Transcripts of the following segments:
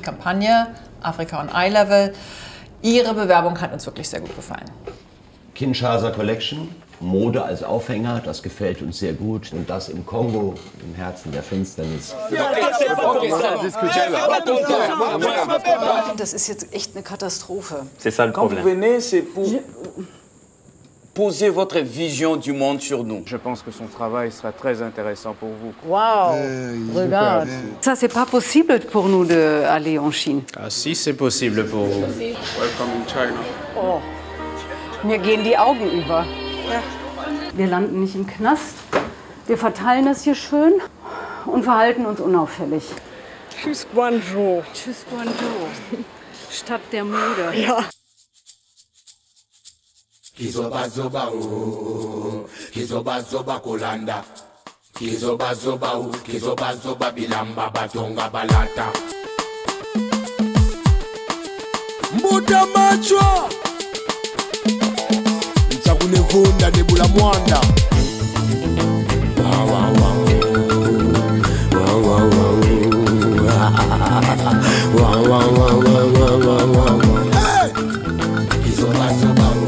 Kampagne, Afrika on Eye Level. Ihre Bewerbung hat uns wirklich sehr gut gefallen. Kinshasa Collection, Mode als Aufhänger, das gefällt uns sehr gut. Und das im Kongo, im Herzen der Finsternis. Das ist jetzt echt eine Katastrophe. C'est ça le Quand vous problème. venez, c'est pour poser votre vision du monde sur nous. Je pense que son travail sera très intéressant pour vous. Wow, regarde. Ça, c'est pas possible pour nous d'aller en Chine. Ah si, c'est possible pour vous. Welcome in China. Oh, mir gehen die Augen über. Ja. Wir landen nicht im Knast. Wir verteilen das hier schön und verhalten uns unauffällig. Tschüss, Guangzhou. Tschüss, Guangzhou. Stadt der Mode. Ja. Kizoba zoba o, kizoba zoba kolanda, kizoba zoba o, kizoba zoba bilamba batonga balata. Muda machwa, ntakune vunda nebula mwanda. Wow wow wow, wow wow wow, wow wow wow wow wow. Hey, kizoba zoba o.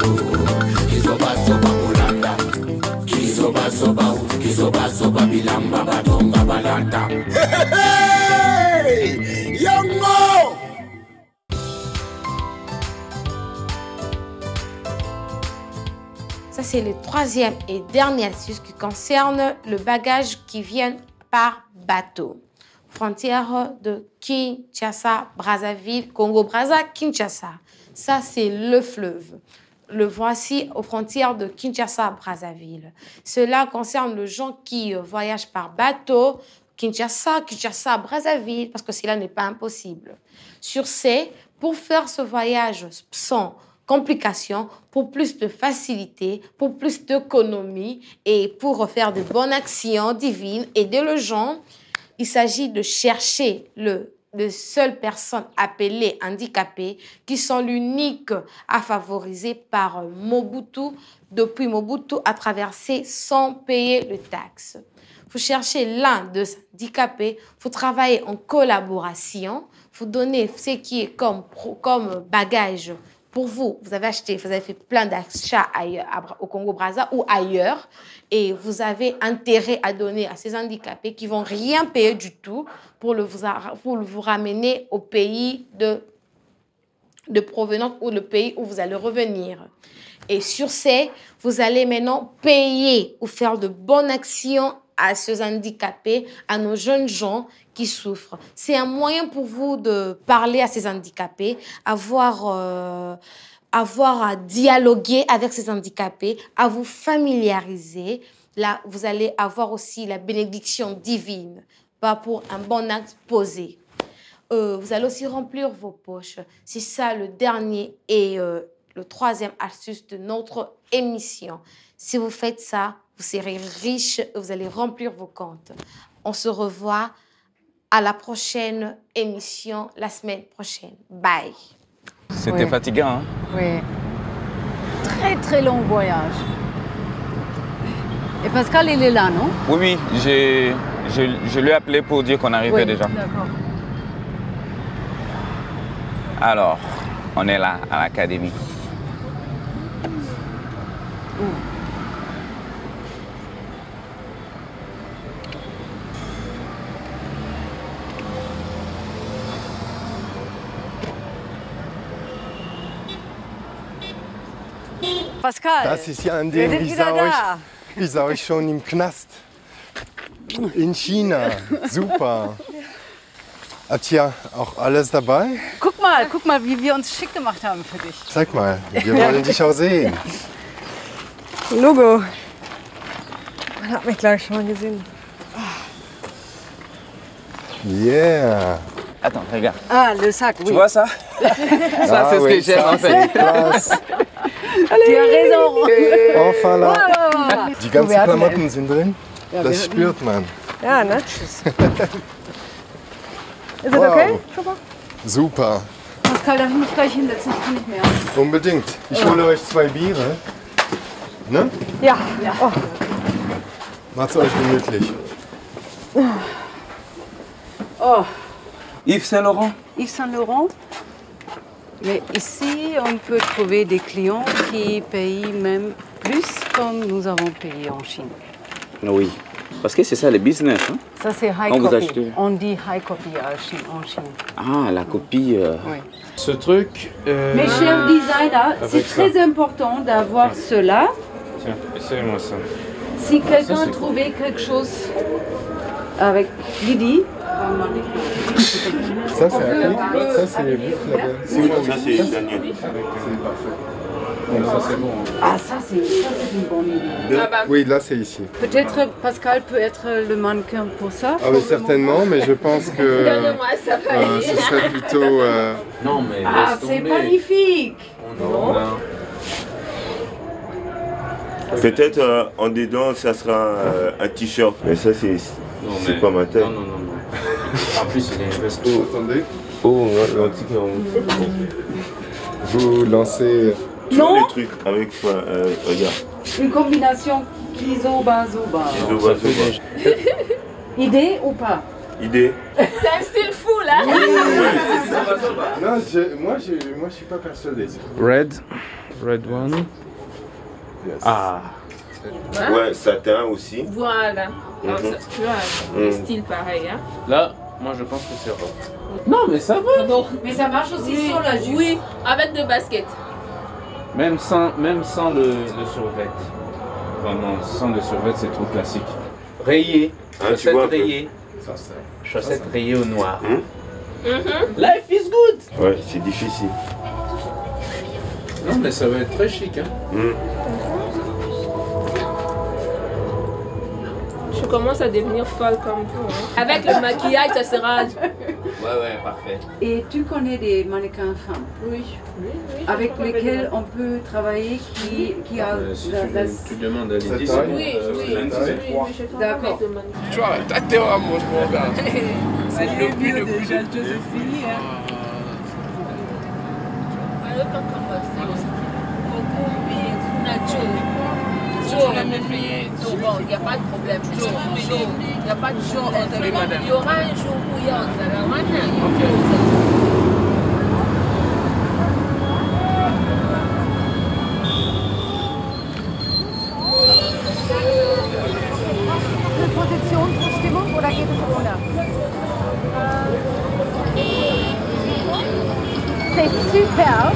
Kizoba bilamba batonga balata. Hey, Yango! Ça, c'est le troisième et dernier astuce qui concerne le bagage qui vient par bateau. Frontière de Kinshasa, Brazzaville, Congo-Brazza, Kinshasa. Ça, c'est le fleuve. Le voici aux frontières de Kinshasa-Brazzaville. Cela concerne les gens qui voyagent par bateau, Kinshasa-Brazzaville, parce que cela n'est pas impossible. Sur ce, pour faire ce voyage sans complications, pour plus de facilité, pour plus d'économie et pour faire de bonnes actions divines, aider les gens, il s'agit de chercher les seules personnes appelées handicapées qui sont l'unique à favoriser par Mobutu. Depuis Mobutu a traversé sans payer de taxes. Vous cherchez l'un de ces handicapés, vous travaillez en collaboration, vous donnez ce qui est comme bagage pour vous. Vous avez acheté, vous avez fait plein d'achats au Congo-Brazza ou ailleurs et vous avez intérêt à donner à ces handicapés qui ne vont rien payer du tout pour vous ramener au pays de provenance ou le pays où vous allez revenir. Et sur ce, vous allez maintenant payer ou faire de bonnes actions à ces handicapés, à nos jeunes gens qui souffrent. C'est un moyen pour vous de parler à ces handicapés, avoir à dialoguer avec ces handicapés, à vous familiariser. Là, vous allez avoir aussi la bénédiction divine, pas pour un bon acte posé. Vous allez aussi remplir vos poches. C'est ça le dernier et le troisième astuce de notre émission. Si vous faites ça, vous serez riche et vous allez remplir vos comptes. On se revoit à la prochaine émission, la semaine prochaine. Bye. C'était fatigant, hein? Oui. Très, très long voyage. Et Pascal, il est là, non? Oui, je lui ai appelé pour dire qu'on arrivait déjà. D'accord. Alors, on est là, à l'académie. Pascal, Das ist ja an wir dem, sind wieder da. ich sah euch schon im Knast. In China. Super. Habt ihr auch alles dabei? Guck mal, wie wir uns schick gemacht haben für dich. Zeig mal, wir wollen dich auch sehen. Logo. Man hat mich gleich schon mal gesehen. Yeah. Attends, regarde. Ah, le sac, oui. Tu vois ça? Ça, c'est ce que j'aime en fait. Krass. Tu as raison. Enfin là. Voilà. Die ganzen Klamotten sind drin. Das spürt man. Ja, ne? Tschüss. Ist das okay? Super. Pascal, darf ich mich gleich hinsetzen? Ich kann nicht mehr. Unbedingt. Ich hole euch 2 Biere. Ne? Ja. Oh. Macht's euch gemütlich. Oh. Yves Saint Laurent. Yves Saint Laurent. Mais ici, on peut trouver des clients qui payent même plus comme nous avons payé en Chine. Oui, parce que c'est ça le business. Hein? Ça, c'est high Quand vous copy. achetez. On dit high copy en Chine. Ah, la copie. Oui. Ce truc. Mais cher designer, c'est avec très important d'avoir cela. Tiens, essayez-moi ça. Si quelqu'un trouvait quelque chose avec Lydie, Ça, c'est acrylique. Ça, c'est vif là-bas. C'est moi, oui. Ça, c'est Daniel. C'est parfait. Bon, ça c'est bon. ah ça c'est une bonne idée. Oui, là, c'est ici. Peut-être Pascal peut être le mannequin pour ça. Ah oui, certainement, mais je pense que ce serait plutôt... Non, mais. Ah c'est magnifique. Peut-être en dedans, ça sera un t-shirt. Mais ça, c'est pas ma taille. Non. En plus, il est investi. Attendez. Oh, l'antique. Vous lancez... Non. Les trucs avec, regarde. Une combination Kizoba-Zoba. Idée ou pas? Idée. C'est un style fou là. Non, moi, je suis pas persuadé. Red one. Yes. Ah. Ouais, satin aussi. Voilà. Alors, ça, tu vois, le style pareil. Hein. Là, moi je pense que c'est rose. Non, mais ça va. Bon. Mais ça marche aussi Oui, sur la jupe. oui, avec deux baskets. Même sans le survêt. Vraiment, sans le survêt, c'est trop classique. Rayé. Hein, tu vois un peu. rayées. Chaussettes rayées au noir. Mhm. Life is good. Ouais, c'est difficile. Non, mais ça va être très chic. Hein. Je commence à devenir folle comme vous. Hein. Avec le maquillage, ça sera. Ouais, parfait. Et tu connais des mannequins femmes? Oui. Avec lesquels on peut travailler qui a Si la... tu demandes à Lydie, taille. Oui, D'accord. Tu vois, t'as tellement mon gars. C'est le plus de plus. Il n'y a pas de problème. Il n'y a pas de jour. Il y aura un jour où il y a un Positionsbestimmung oder geht es ohne? C'est super.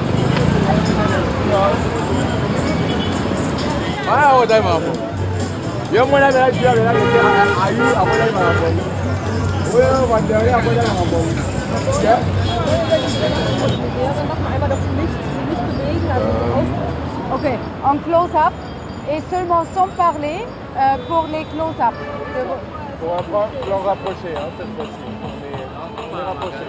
Ah, udah mampu. Dia mulai dari dia ayu, apa lagi mampu. Well, bandari apa lagi mampu. Ya. Mach mal einmal das Licht, sie nicht bewegen, also Ok, en close-up et seulement sans parler pour les close-up. Pour l'en rapprocher, hein, cette fois-ci. On est rapproché.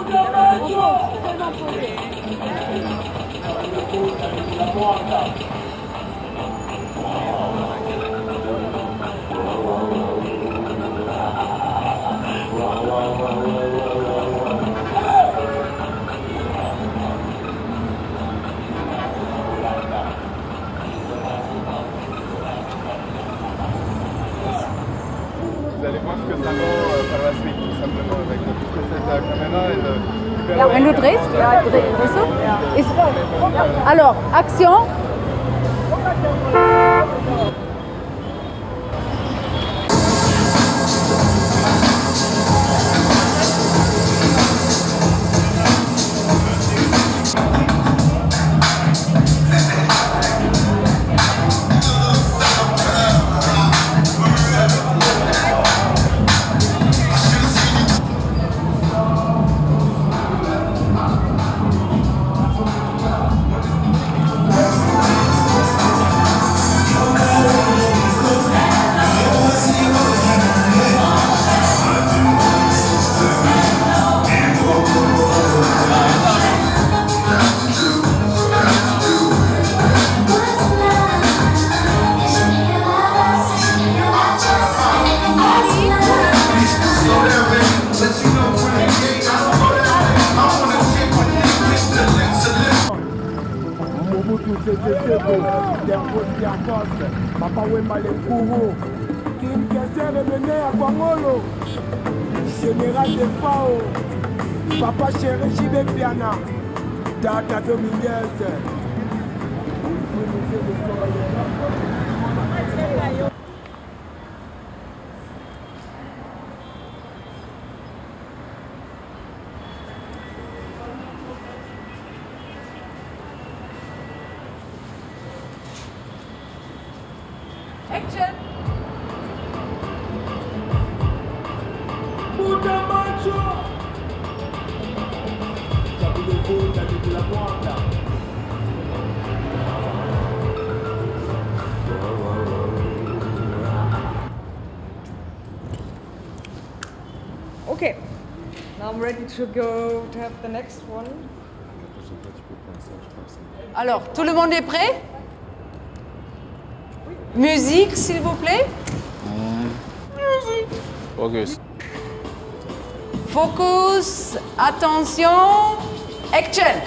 Vous allez voir ce que ça vaut par la suite, tout simplement, avec tout ce que cette caméra et le... Ja, wenn du drehst, ja, drehst du? Ist, alors, Action. Papa Wemba le Kourou, qui est remené à Kwangolo, général de FAO. Papa chéri, j'y vais piano. Tata Dominguez. Action. Okay, now I'm ready to go to have the next one. Alors, tout le monde est prêt? Musique, s'il vous plaît. Focus. Focus, attention, action.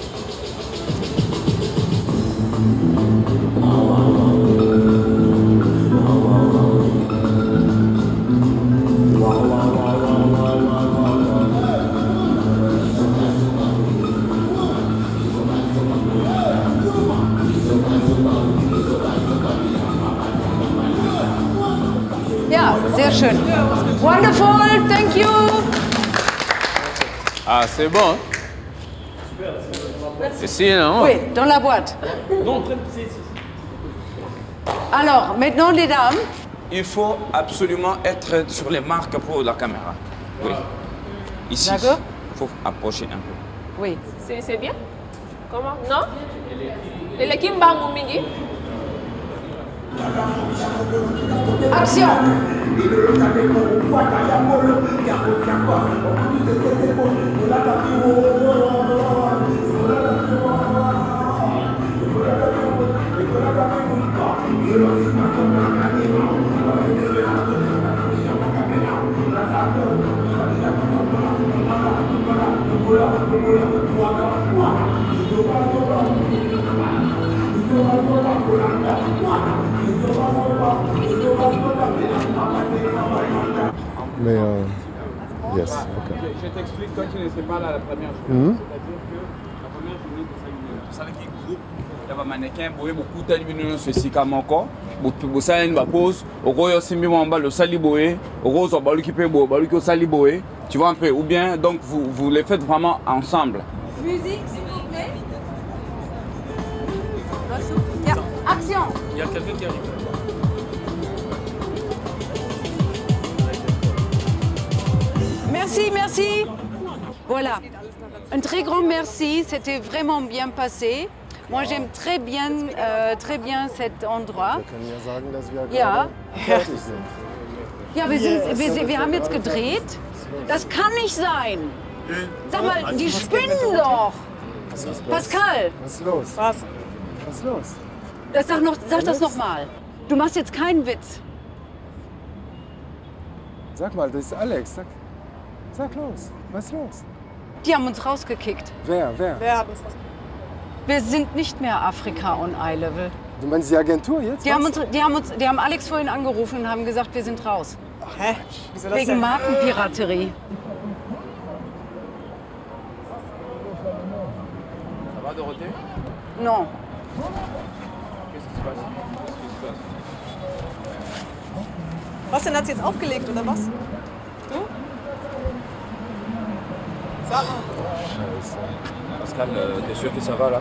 Ja, sehr schön. Wonderful, thank you. Ah, c'est bon. Ici, non? Oui, dans la boîte. Alors, maintenant, les dames. Il faut absolument être sur les marques pour la caméra. Oui. Ici. D'accord. Il faut approcher un peu. Oui. C'est bien? Comment? Non? Et le Kimba Mingi? Action. Mais yes, ok. Je t'explique quand tu n'étais pas là la première journée. C'est-à-dire que la première journée de ça, tu savais qu'il y a un groupe, il y avait un mannequin, il y avait beaucoup de télévisions sur Sika Moko, il y a une pause, il y a Simbi Mamba, le Saliboé, il y a le Saliboé, tu vois un peu, ou bien donc vous les faites vraiment ensemble. Musique, s'il vous plaît. Ja, action. Il y a quelqu'un qui arrive. Merci, merci. Voilà. Un très grand merci. C'était vraiment bien passé. Moi, j'aime très bien cet endroit. Ja. Ja, wir haben jetzt gedreht. Das kann nicht sein. Sag mal, die spinnen doch. Pascal. Was ist los? Was? Was ist los? Sag das noch mal. Du machst jetzt keinen Witz. Sag mal, das ist Alex. Sag los. Was ist los? Die haben uns rausgekickt. Wer? Wer hat uns was? Wir sind nicht mehr Afrika on Eye Level. Du meinst die Agentur jetzt? Die haben Alex vorhin angerufen und haben gesagt, wir sind raus. Hä? Wieso das Wegen denn? Markenpiraterie. Ça va, Dorothée? Non. Qu'est-ce qui se passe? Was denn, hat sie jetzt aufgelegt oder was? Du? Sag mal. Pascal, t'es sûr que ça va là?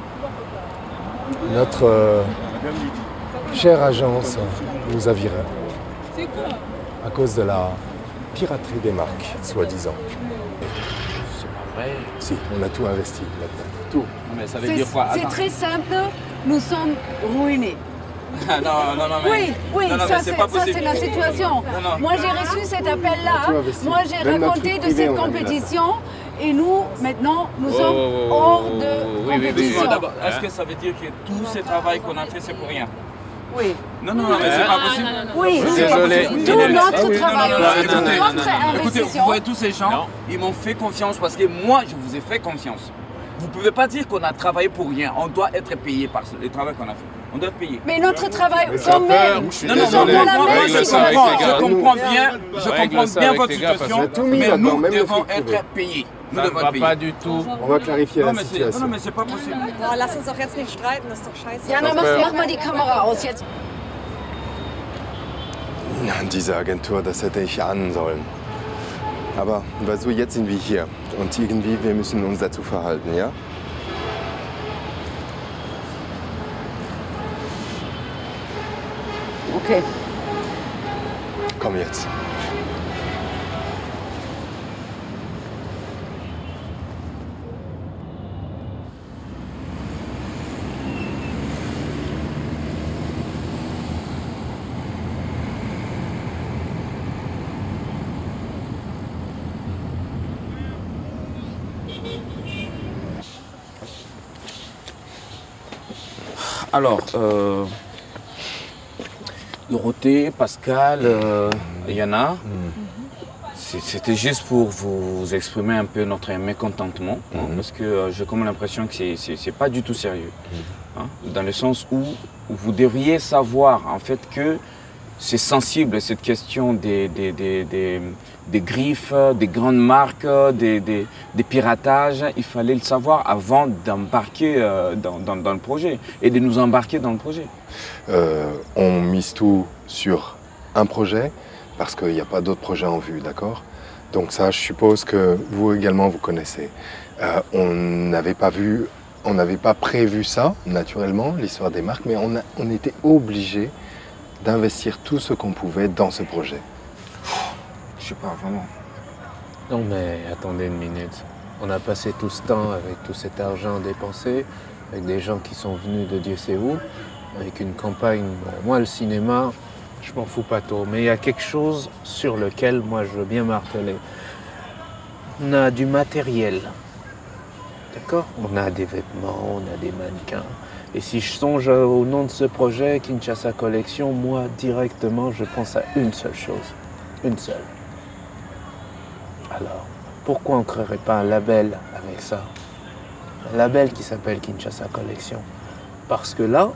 Notre chère agence nous a virés C'est quoi? à cause de la piraterie des marques, soi-disant. C'est pas vrai. Si, on a tout investi maintenant. Tout. Mais ça veut dire quoi? C'est très simple, nous sommes ruinés. non, mais... Oui, non, ça mais c'est pas possible. la situation. Non. Moi j'ai reçu cet appel-là, Tout investi. moi j'ai Même notre raconté truc de privé, cette on a mis compétition et nous, maintenant, nous sommes hors de compétition. D'abord, est-ce que ça veut dire que tout ce travail qu'on a fait, c'est pour rien? Oui. Non, mais c'est pas possible. Oui, Désolé. tout notre travail, tout notre Écoutez, vous investition. voyez tous ces gens, ils m'ont fait confiance parce que moi, je vous ai fait confiance. Vous ne pouvez pas dire qu'on a travaillé pour rien. On doit être payé par le travail qu'on a fait. On doit être payé. Mais notre travail, quand même, Non, nous sommes dans la même je comprends bien situation. votre situation, mais nous devons être payés. Nous Ça de ne votre va pays. pas du tout. On va clarifier Non, la mais c'est, situation. non, mais c'est pas possible. Oh, lass uns doch jetzt nicht streiten, das ist doch scheiße. Jana, mach mal die Kamera aus jetzt. Diese Agentur, das hätte ich ahnen sollen. Aber weißt du, jetzt sind wir hier. Und irgendwie, wir müssen uns dazu verhalten, ja? Okay. Komm jetzt. Alors, Dorothée, Pascal, Yana, c'était juste pour vous exprimer un peu notre mécontentement, hein, parce que j'ai comme l'impression que c'est pas du tout sérieux. Hein, dans le sens où vous devriez savoir en fait que c'est sensible cette question des griffes, des grandes marques, des piratages. Il fallait le savoir avant d'embarquer dans le projet et de nous embarquer dans le projet. On mise tout sur un projet parce qu'il n'y a pas d'autres projets en vue, d'accord? Donc ça, je suppose que vous également, vous connaissez. On n'avait pas prévu ça, naturellement, l'histoire des marques, mais on était obligé d'investir tout ce qu'on pouvait dans ce projet. Je sais pas, vraiment. Non mais attendez une minute. On a passé tout ce temps avec tout cet argent dépensé, avec des gens qui sont venus de Dieu sait où, avec une campagne. Bon, moi le cinéma, je m'en fous pas trop, mais il y a quelque chose sur lequel moi je veux bien marteler. On a du matériel, d'accord? On a des vêtements, on a des mannequins. Et si je songe au nom de ce projet, Kinshasa Collection, moi directement je pense à une seule chose, une seule. Alors, pourquoi on ne créerait pas un label avec ça? Un label qui s'appelle Kinshasa Collection. Parce que là,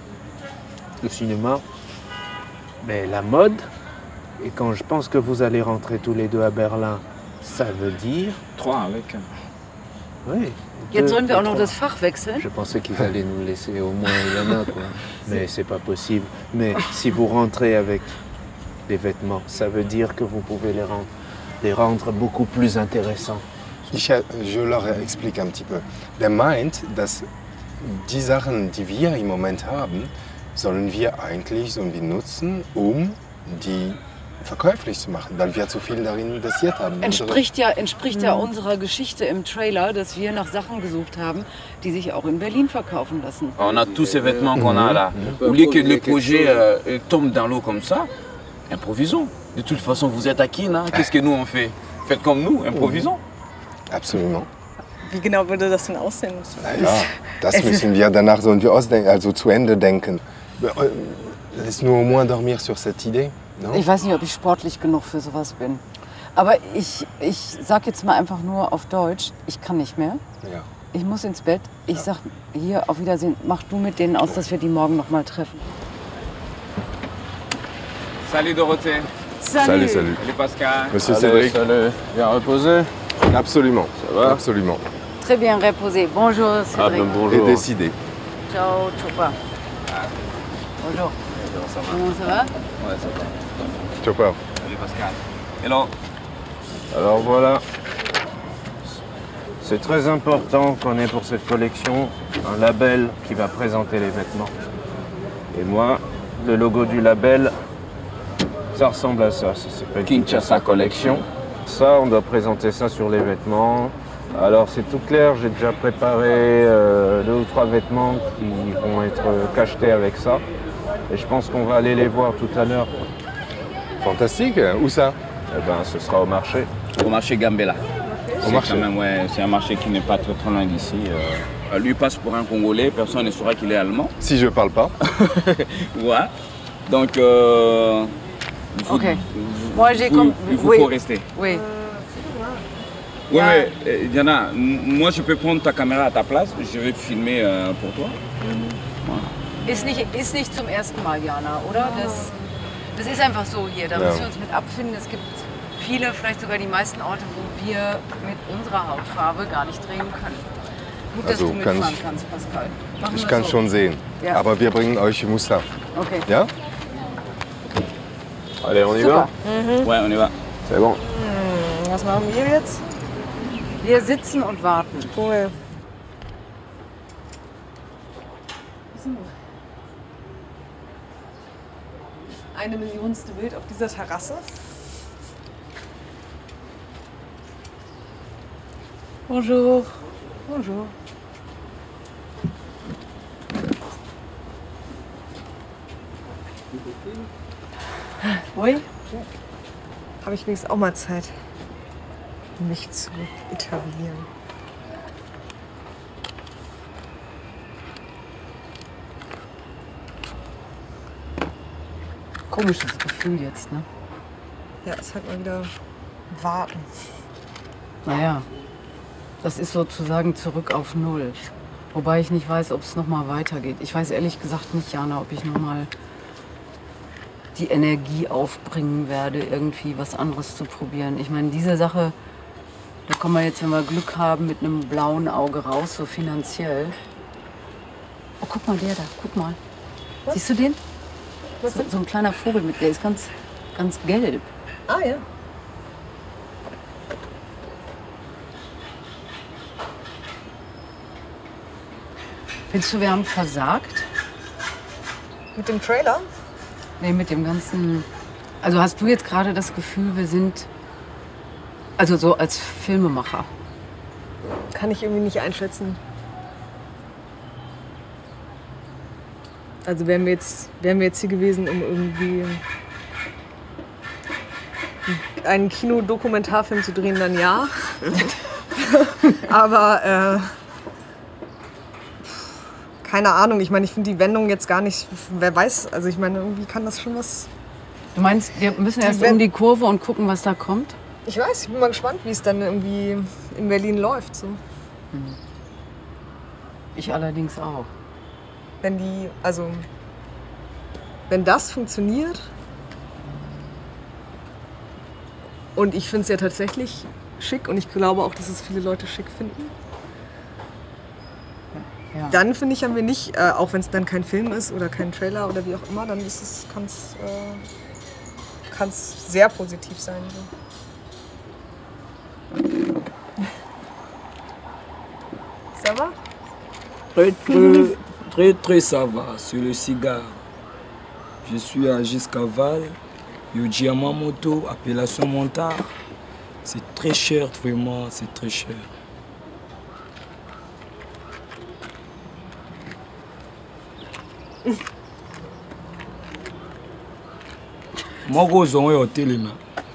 le cinéma, mais la mode, et quand je pense que vous allez rentrer tous les deux à Berlin, ça veut dire... 3 avec... Oui. Jetzt sollen wir auch noch das Fach wechseln. Je pensais qu'ils allaient nous laisser au moins Yana, quoi. Mais c'est pas possible. Mais si vous rentrez avec des vêtements, ça veut dire que vous pouvez les rendre beaucoup plus intéressants. Je leur explique un petit peu. Der meint, dass die Sachen, die wir im Moment haben, sollen wir eigentlich irgendwie nutzen, die verkäuflich zu machen, weil wir zu viel darin investiert haben. Entspricht ja unserer Geschichte im Trailer, dass wir nach Sachen gesucht haben, die sich auch in Berlin verkaufen lassen. On a tous ces vêtements qu'on a là. Au lieu que le projet tombe dans l'eau comme ça, improvisons. De toute façon, vous êtes à Kin, hein? Qu'est-ce que nous on fait? Faites comme nous, improvisons. Absolument. Wie genau würde das denn aussehen? Naja, das müssen wir danach so ausdenken, also zu Ende denken. Laisse-nous au moins dormir sur cette idée. Non? Ich weiß nicht, ob ich sportlich genug für sowas bin. Aber ich sag jetzt mal einfach nur auf Deutsch, ich kann nicht mehr. Ja. Ich muss ins Bett. Ich sag hier auf Wiedersehen, mach du mit denen aus, dass wir die morgen noch mal treffen. Salut Dorothée. Salut. Salut Pascal. Monsieur Cédric. Salut. Bien reposé? Absolument. Ça va? Absolument. Très bien reposé. Bonjour Cédric. Et décidé. Ciao Chopa. Bonjour. Comment ça va? Ouais, ça va. Chopper. Salut Pascal. Hello. Alors voilà. C'est très important qu'on ait pour cette collection un label qui va présenter les vêtements. Et moi, le logo du label, ça ressemble à ça. Ça s'appelle Kinshasa Collection. Ça, on doit présenter ça sur les vêtements. Alors c'est tout clair, j'ai déjà préparé 2 ou 3 vêtements qui vont être cachetés avec ça. Et je pense qu'on va aller les voir tout à l'heure. Fantastique. Où ça? Eh ben, ce sera au marché. Au marché Gambela. Au marché. Quand même, ouais, c'est un marché qui n'est pas très loin d'ici. Lui passe pour un Congolais, personne ne saura qu'il est allemand. Si je parle pas. Ouais. Donc, Ok. Moi j'ai comme. Il faut rester. Oui. Oui, mais Diana, moi je peux prendre ta caméra à ta place, je vais filmer pour toi. Ist nicht zum ersten Mal, Jana, oder? Das ist einfach so hier. Da müssen wir uns mit abfinden. Es gibt viele, vielleicht sogar die meisten Orte, wo wir mit unserer Hautfarbe gar nicht drehen können. Gut, dass Also du mitfahren kannst, Pascal. Machen Ich wir kann so. schon sehen. Ja. Aber wir bringen euch Muster. Okay. Ja? Allez, on y Super. va? Mhm. Ouais, on y va. C'est bon. Was machen wir jetzt? Wir sitzen und warten. Cool. Eine Millionste Bild auf dieser Terrasse. Bonjour. Bonjour. Oui. Habe ich wenigstens auch mal Zeit, mich zu etablieren. Komisches Gefühl jetzt, ne? Ja, es ist halt mal wieder warten. Naja, das ist sozusagen zurück auf Null. Wobei ich nicht weiß, ob es noch mal weitergeht. Ich weiß ehrlich gesagt nicht, Jana, ob ich noch mal die Energie aufbringen werde, irgendwie was anderes zu probieren. Ich meine, diese Sache, da kommen wir jetzt, wenn wir Glück haben, mit einem blauen Auge raus, so finanziell. Oh, guck mal, der da, guck mal. Was? Siehst du den? Was So ein kleiner Vogel mit, der ist ganz gelb. Ah ja. Findest du, wir haben versagt? Mit dem Trailer? Nee, mit dem ganzen. Also hast du jetzt gerade das Gefühl, wir sind. Also so als Filmemacher. Kann ich irgendwie nicht einschätzen. Also wären wir jetzt hier gewesen, um irgendwie einen Kinodokumentarfilm zu drehen, dann ja. Aber keine Ahnung, ich meine, ich finde die Wendung jetzt gar nicht, wer weiß, also ich meine, irgendwie kann das schon was... Du meinst, wir müssen erst um die Kurve und gucken, was da kommt? Ich weiß, ich bin mal gespannt, wie es dann irgendwie in Berlin läuft. So. Ich allerdings auch. Wenn das funktioniert, und ich finde es ja tatsächlich schick und ich glaube auch, dass es viele Leute schick finden, ja. Dann finde ich, haben wir nicht, auch wenn es dann kein Film ist oder kein Trailer oder wie auch immer, dann kann es sehr positiv sein. So. Ça va? Très ça va sur le cigare. Je suis à Giscaval, le Diamant Moto, appellation Montard. C'est très cher, vraiment, c'est très cher. Moi, je suis au téléma.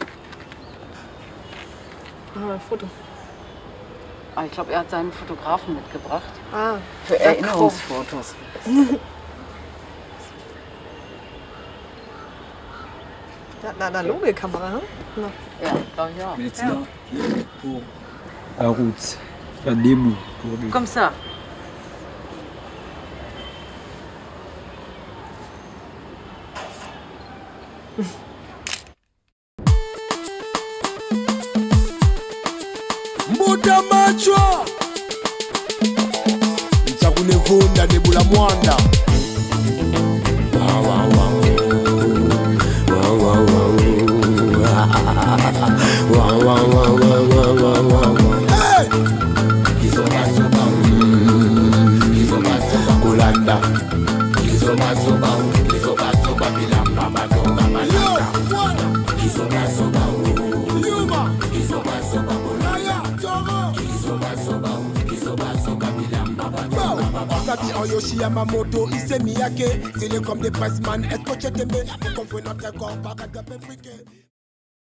Ah, ein Foto. Ah, ich glaube, er hat seinen Fotografen mitgebracht. Ah, für Erinnerungsfotos. Eine analoge Kamera, ne? Ja, glaube ich auch. Maintenant, pour la route, il y a des bouts pour lui. Comme ça. Mbuta machwa Ntsakune vunda nebula mwanda Hey! Kizoba kulanda Kizoba bilamba madonga malanda Kizoba Yuma Kizoba kulaya Kizoba bilamba madonga Sabi en Yoshi Yamamoto, Issei Miyake, c'est les comme des pressman, est-ce que tu t'aimais? Qu'on fait notre corps, pas de friquer.